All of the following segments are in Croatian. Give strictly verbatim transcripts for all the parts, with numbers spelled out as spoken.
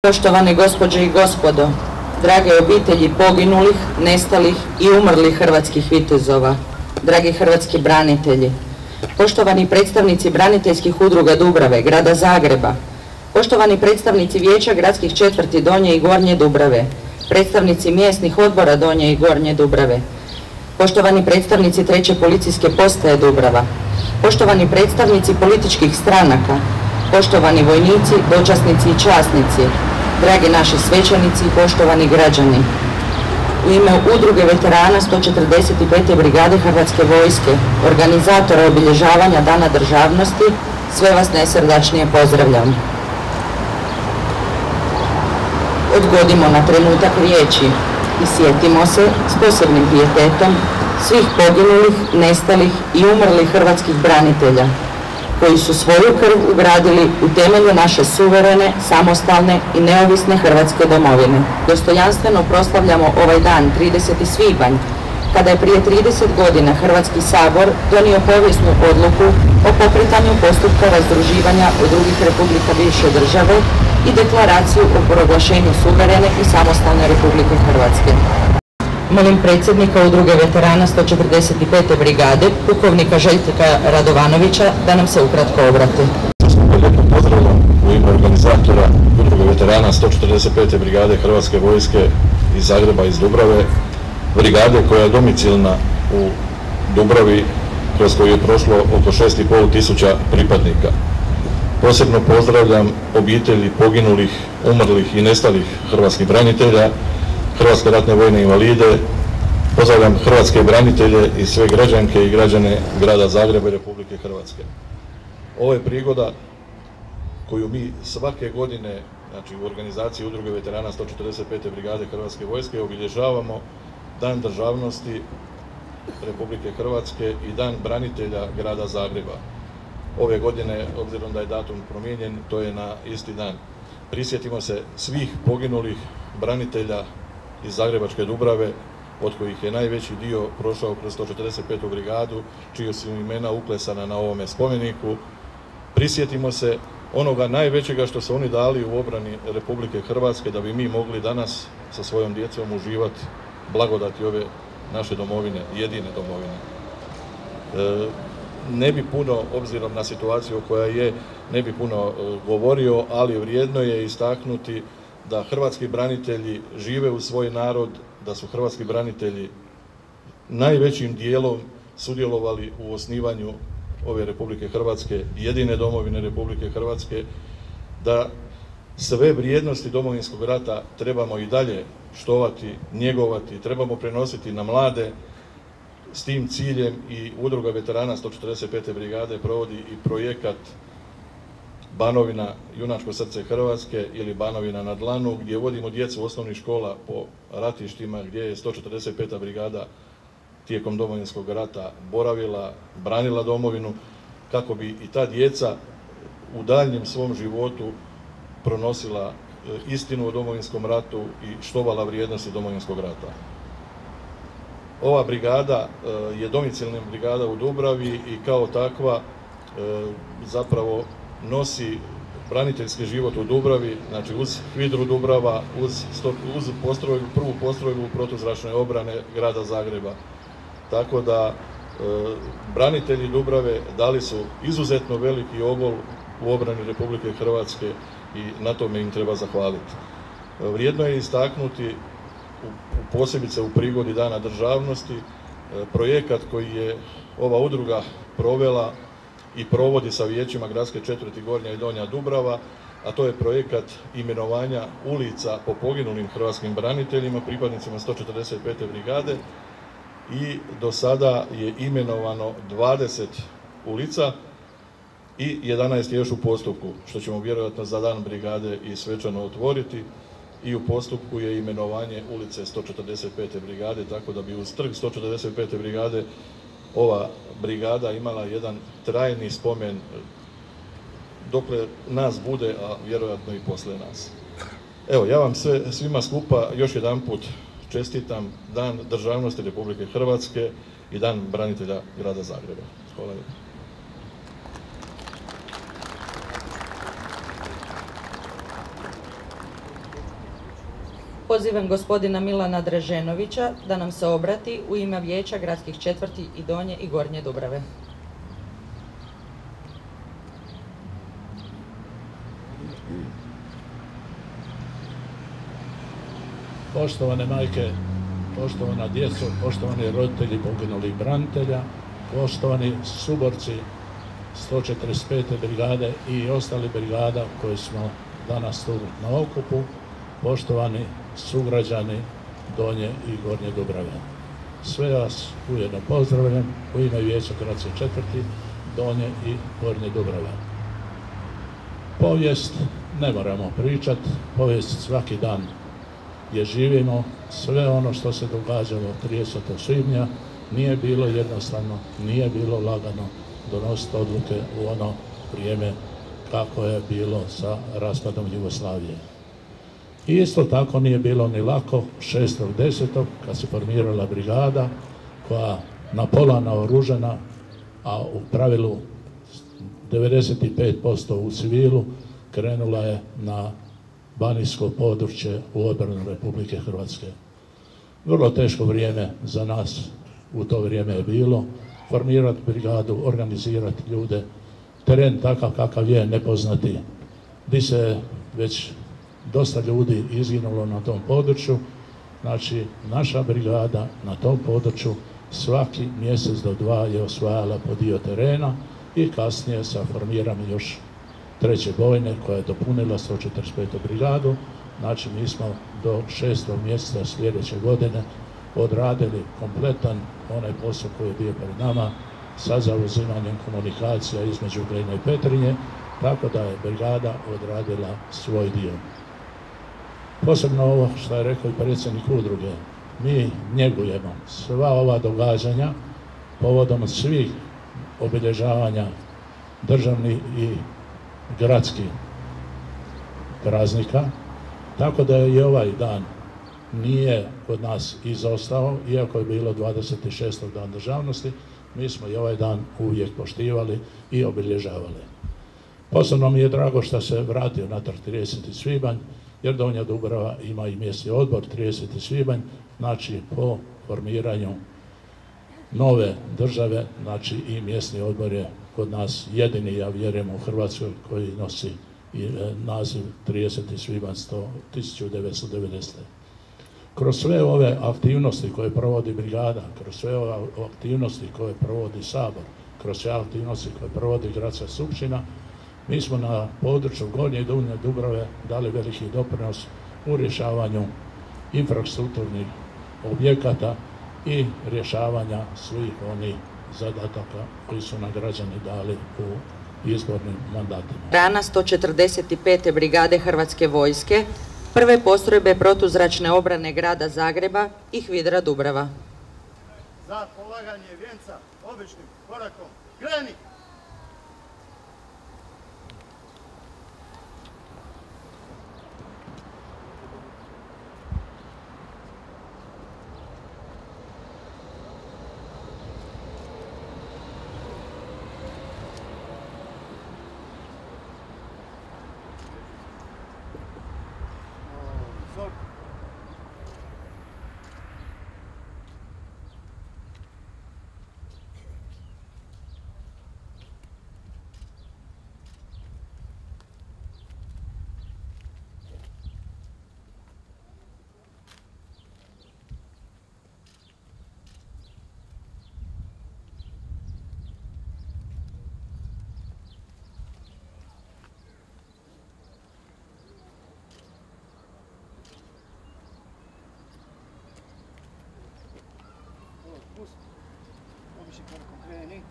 Poštovane gospođe i gospodo, drage obitelji poginulih, nestalih i umrlih hrvatskih vitezova, dragi hrvatski branitelji, poštovani predstavnici braniteljskih udruga Dubrave, grada Zagreba, poštovani predstavnici Vijeća gradskih četvrti Donje i Gornje Dubrave, predstavnici mjesnih odbora Donje i Gornje Dubrave, poštovani predstavnici treće policijske postaje Dubrava, poštovani predstavnici političkih stranaka, poštovani vojnici, dočasnici i časnici, dragi naši svećenici i poštovani građani. U ime Udruge veterana sto četrdeset pete brigade Hrvatske vojske, organizatora obilježavanja Dana državnosti, sve vas najsrdačnije pozdravljam. Odgodimo na trenutak riječi i sjetimo se s posebnim pijetetom svih poginulih, nestalih i umrlih hrvatskih branitelja, koji su svoju krv ugradili u temelju naše suverene, samostalne i neovisne Hrvatske domovine. Dostojanstveno proslavljamo ovaj dan, trideseti svibanj, kada je prije trideset godina Hrvatski sabor donio povijesnu odluku o pokretanju postupka razdruživanja od drugih republika bivše države i deklaraciju o proglašenju suverene i samostalne Republike Hrvatske. Molim predsjednika Udruge veterana sto četrdeset pete brigade, pukovnika Željka Radovanovića, da nam se ukratko obrati. Lijepo pozdravljam u ime organizatora Udruge veterana sto četrdeset pete brigade Hrvatske vojske iz Zagreba, iz Dubrave, brigade koja je domicilna u Dubravi, kroz koju je prošlo oko šest i pol tisuća pripadnika. Posebno pozdravljam obitelji poginulih, umrlih i nestalih hrvatskih branitelja, hrvatske ratne vojne invalide, pozdravljam hrvatske branitelje i sve građanke i građane grada Zagreba i Republike Hrvatske. Ovo je prigoda koju mi svake godine, znači u organizaciji Udruge veterana sto četrdeset pete brigade Hrvatske vojske, obilježavamo Dan državnosti Republike Hrvatske i Dan branitelja grada Zagreba. Ove godine, obzirom da je datum promijenjen, to je na isti dan. Prisjetimo se svih poginulih branitelja iz Zagrebačke Dubrave, od kojih je najveći dio prošao kroz sto četrdeset petu brigadu, čija su imena uklesana na ovome spomeniku. Prisjetimo se onoga najvećega što su oni dali u obrani Republike Hrvatske, da bi mi mogli danas sa svojom djecom uživati blagodati ove naše domovine, jedine domovine. E, ne bi puno, obzirom na situaciju koja je, ne bi puno e, govorio, ali vrijedno je istaknuti da hrvatski branitelji žive u svoj narod, da su hrvatski branitelji najvećim dijelom sudjelovali u osnivanju ove Republike Hrvatske, jedine domovine Republike Hrvatske, da sve vrijednosti Domovinskog rata trebamo i dalje štovati, njegovati, trebamo prenositi na mlade. S tim ciljem i Udruga veterana sto četrdeset pete brigade provodi i projekat Banovina, junačko srce Hrvatske ili Banovina na dlanu, gdje vodimo djecu osnovnih škola po ratištima, gdje je sto četrdeset peta brigada tijekom Domovinskog rata boravila, branila domovinu, kako bi i ta djeca u daljnjem svom životu pronosila istinu o Domovinskom ratu i štovala vrijednosti Domovinskog rata. Ova brigada je domicilna brigada u Dubravi i kao takva zapravo nosi braniteljski život u Dubravi, znači uz HVIDRU Dubrava, uz, uz postrojbu, prvu postrojbu protuzračne obrane grada Zagreba. Tako da e, branitelji Dubrave dali su izuzetno veliki obol u obrani Republike Hrvatske i na tome im treba zahvaliti. E, vrijedno je istaknuti, u, u posebice u prigodi Dana državnosti, e, projekat koji je ova udruga provela i provodi sa vijećima gradske četvrti Gornja i Donja Dubrava, a to je projekat imenovanja ulica po poginulim hrvatskim braniteljima, pripadnicima sto četrdeset pete brigade, i do sada je imenovano dvadeset ulica i jedanaest je još u postupku, što ćemo vjerojatno za Dan brigade i svečano otvoriti, i u postupku je imenovanje ulice sto četrdeset pete brigade, tako da bi uz trg sto četrdeset pete brigade ova brigada imala jedan trajni spomen dokle nas bude, a vjerojatno i poslije nas. Evo, ja vam sve, svima skupa još jedanput čestitam Dan državnosti Republike Hrvatske i Dan branitelja grada Zagreba. Hvala lijepo. pozivam gospodina Milana Draženovića da nam se obrati u ime Vijeća gradskih četvrti i Donje i Gornje Dubrave. Poštovane majke, poštovana djeco, poštovani roditelji poginulih branitelja, poštovani suborci sto četrdeset pete brigade i ostali brigada koji smo danas tu na okupu, poštovani sugrađani Donje i Gornje Dubrave. Sve vas ujedno pozdravljam u ime Vijeća gradske četvrti Donje i Gornje Dubrave. Povijest ne moramo pričati, povijest svaki dan je živimo, sve ono što se događalo tridesetog svibnja nije bilo jednostavno, nije bilo lagano donositi odluke u ono vrijeme kako je bilo sa raspadom Jugoslavije. I isto tako nije bilo ni lako šestog desetog kad se formirala brigada koja na pola naoružana, a u pravilu devedeset pet posto u civilu, krenula je na banijsko područje u obranu Republike Hrvatske. Vrlo teško vrijeme za nas u to vrijeme je bilo, formirati brigadu, organizirati ljude, teren takav kakav je, nepoznati, gdje se već dosta ljudi izginulo na tom području. Znači, naša brigada na tom području svaki mjesec do dva je osvajala po dio terena i kasnije sa formiranjem još treće bojne koja je dopunila sto četrdeset petu brigadu. Znači, mi smo do šestog mjeseca sljedeće godine odradili kompletan onaj posao koji je bio pred nama sa zauzimanjem komunikacija između Glina i Petrinje, tako da je brigada odradila svoj dio. Posebno ovo što je rekao i predsjednik udruge, mi njegujemo sva ova događanja povodom svih obilježavanja državnih i gradskih praznika, tako da je i ovaj dan nije kod nas izostao, iako je bilo dvadeset šestog dan državnosti, mi smo i ovaj dan uvijek poštivali i obilježavali. Posebno mi je drago što se vratio natrag trideseti svibanj, jer Donja Dubrava ima i mjesni odbor trideseti svibanj, znači po formiranju nove države, znači i mjesni odbor je kod nas jedini, ja vjerujem, u Hrvatskoj koji nosi i naziv trideseti svibanj tisuću devetsto devedesete. Kroz sve ove aktivnosti koje provodi brigada, kroz sve ove aktivnosti koje provodi Sabor, kroz sve aktivnosti koje provodi Gradska skupština, mi smo na području Gornje i Donje Dubrave dali veliki doprinos u rješavanju infrastrukturnih objekata i rješavanja svih onih zadataka koji su nam građani dali u izbornim mandatima. Rana sto četrdeset pete brigade Hrvatske vojske, prve postrojbe protuzračne obrane grada Zagreba i HVIDRA Dubrava. Za polaganje vijenca običnim korakom kreni! Običnim korakom kreni.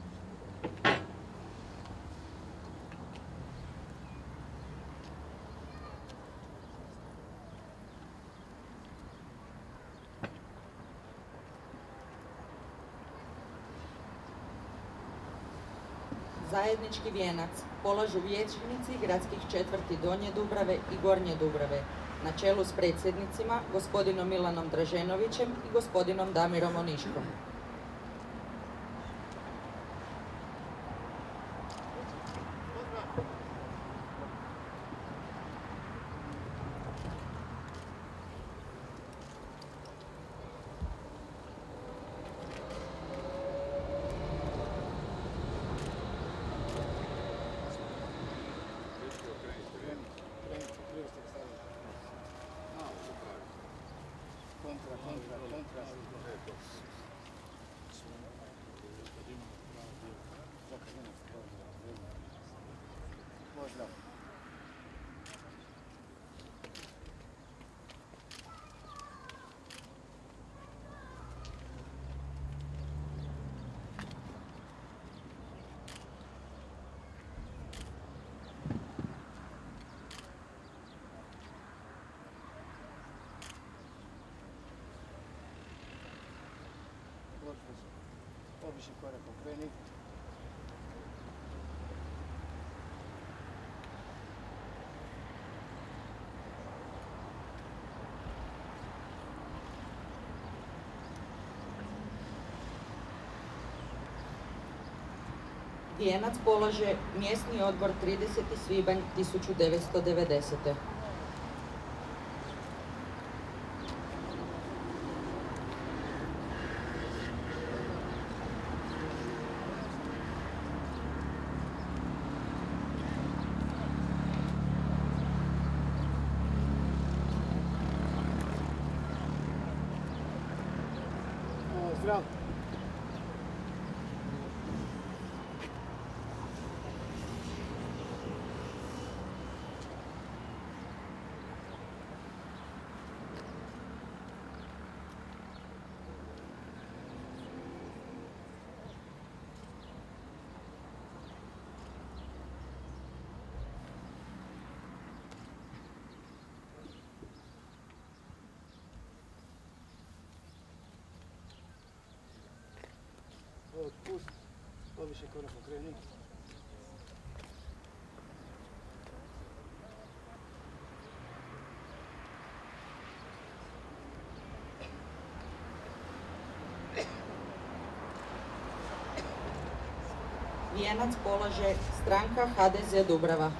Zajednički vijenac polažu vijećnici gradskih četvrti Donje Dubrave i Gornje Dubrave, na čelu s predsjednicima, gospodinom Milanom Draženovićem i gospodinom Damirom Oniškom. kontra, kontra, kontra. Možda. Obični korak okreni. Vijenac polaže mjesni odbor trideseti svibanj tisuću devetsto devedesete. Zdravo. Otpust, obični korak okreni. Vijenac polaže stranka H D Z Dubrava.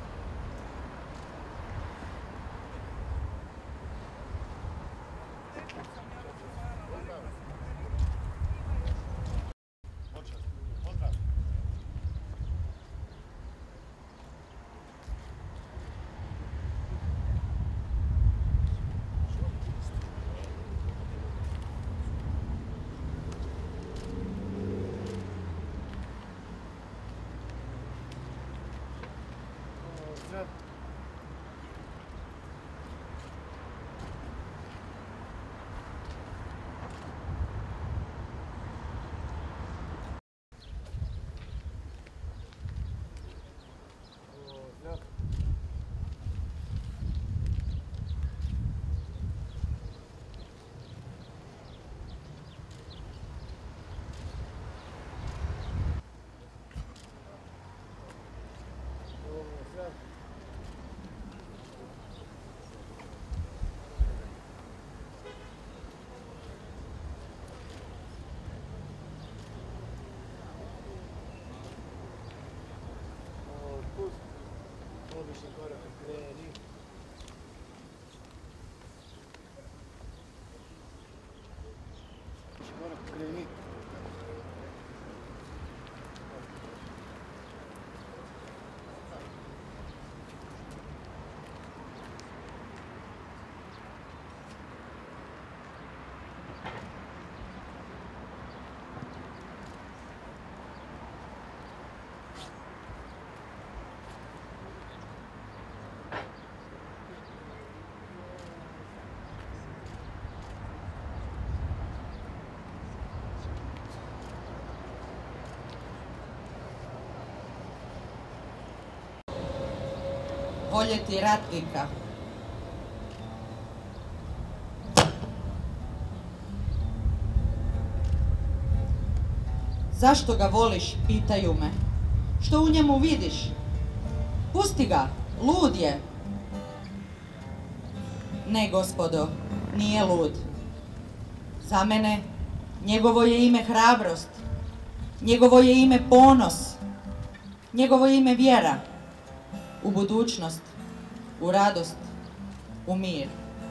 Obični korak okreni. Obični korak okreni. Voljeti ratnika. Zašto ga voliš, pitaju me. Što u njemu vidiš? Pusti ga, lud je. Ne, gospodo, nije lud. Za mene njegovo je ime hrabrost, njegovo je ime ponos, njegovo je ime vjera u budućnost, u radost, u mir.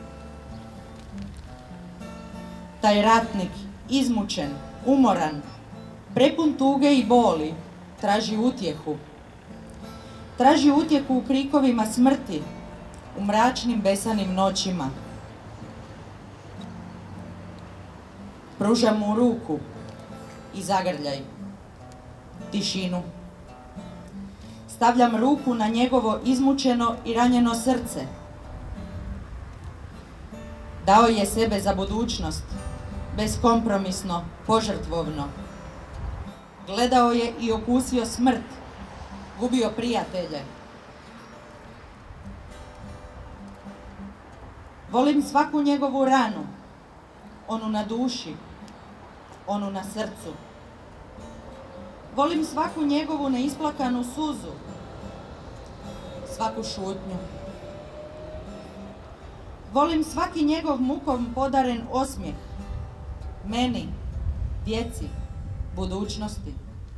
Taj ratnik, izmučen, umoran, prepun tuge i boli, traži utjehu. Traži utjehu u krikovima smrti, u mračnim besanim noćima. Pružam mu ruku i zagrljaj, tišinu. Stavljam ruku na njegovo izmučeno i ranjeno srce. Dao je sebe za budućnost, beskompromisno, požrtvovno. Gledao je i okusio smrt, gubio prijatelje. Volim svaku njegovu ranu, onu na duši, onu na srcu. Volim svaku njegovu neisplakanu suzu, svaku šutnju. Volim svaki njegov mukom podaren osmijeh, meni, djeci, budućnosti.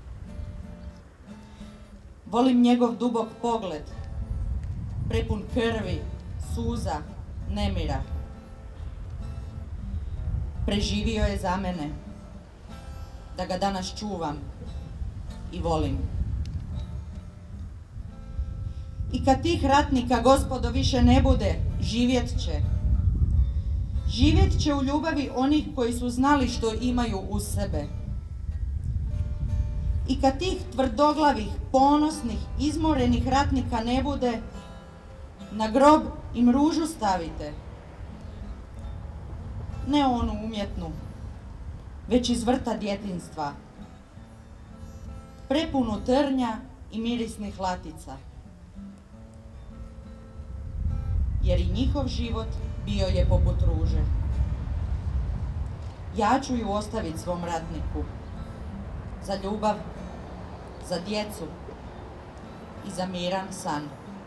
Volim njegov dubok pogled, prepun krvi, suza, nemira. Preživio je za mene, da ga danas čuvam i volim. I kad tih ratnika, gospodo, više ne bude, živjet će. Živjet će u ljubavi onih koji su znali što imaju uz sebe. I kad tih tvrdoglavih, ponosnih, izmorenih ratnika ne bude, na grob im ružu stavite. Ne onu umjetnu, već iz vrta djetinjstva, prepunu trnja i mirisnih latica. Jer i njihov život bio je poput ruže. Ja ću ju ostaviti svom ratniku, za ljubav, za djecu i za miran san.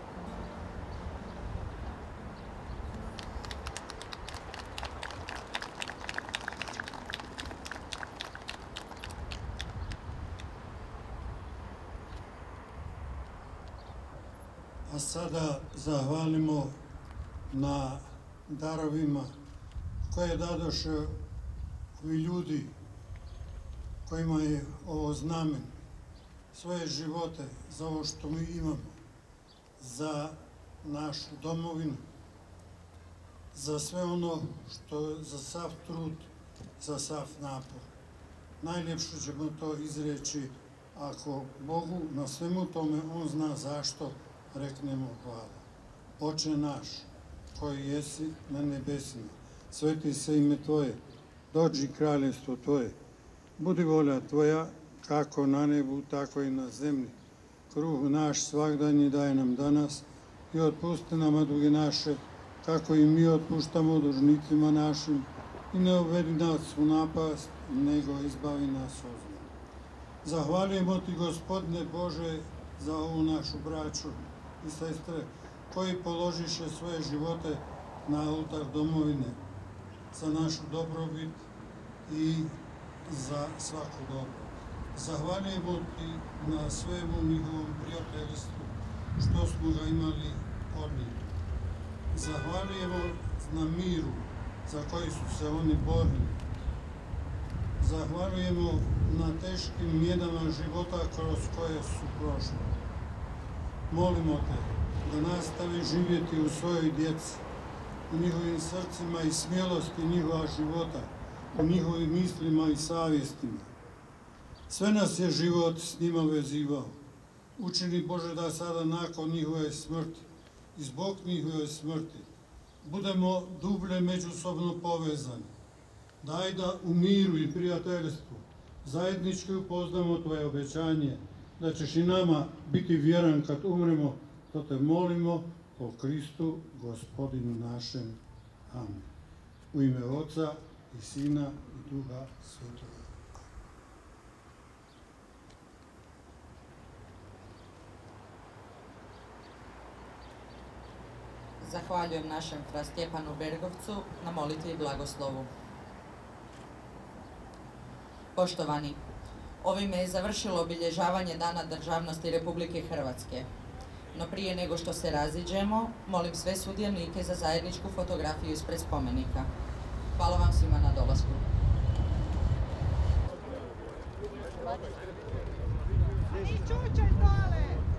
A sada zahvalimo na darovima koje dadoše ovi ljudi kojima je ovo znamen, svoje živote za ovo što mi imamo, za našu domovinu, za sve ono što, za sav trud, za sav napor. Najljepše ćemo to izreći ako Bogu na svemu tome On zna zašto reknemo hvala. Oče naš, koji jesi na nebesima, sveti se ime Tvoje, dođi kraljevstvo Tvoje, budi volja Tvoja, kako na nebu, tako i na zemlji. Kruh naš svagdanji daj nam danas i otpusti nam duge naše, kako i mi otpuštamo dužnicima našim, i ne uvedi nas u napast, nego izbavi nas od zla. Zahvaljujemo Ti, Gospodine Bože, za ovu našu braću i sestre, koji položiše svoje živote na oltar domovine, za našu dobrobit i za svaku dobro. Zahvaljujemo Ti na svemu njihovom prijateljstvu, što smo ga imali od njih. Zahvaljujemo na miru za koji su se oni borili. Zahvaljujemo na teškim mjedama života kroz koje su prošli. Molimo Te da nastavi živjeti u svojoj djeci, u njihovim srcima i smjelosti njihova života, u njihovim mislima i savjestima. Sve nas je život s njima vezivao. Učini Bože da sada nakon njihove smrti i zbog njihove smrti budemo dublje međusobno povezani. Daj da u miru i prijateljstvu zajednički upoznamo Tvoje obećanje, da ćeš i nama biti vjeran kad umremo, to Te molimo po Kristu, Gospodinu našem. Amen. U ime Oca i Sina i Duha Svetoga. Zahvaljujem našem fra Stjepanu Bergovcu na molitvi i blagoslovu. Poštovani, ovime je završilo obilježavanje Dana državnosti Republike Hrvatske. No prije nego što se raziđemo, molim sve sudionike za zajedničku fotografiju ispred spomenika. Hvala vam svima na dolasku. I čučaj dole!